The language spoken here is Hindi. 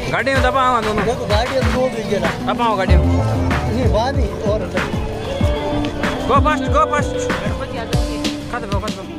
गाड़ी में दबाओ दोनों। देखो गाड़ी में दो भी ना। दबाओ गाड़ी में। नहीं बानी और गो फर्स्ट गो फर्स्ट। खत्म हो खत्म।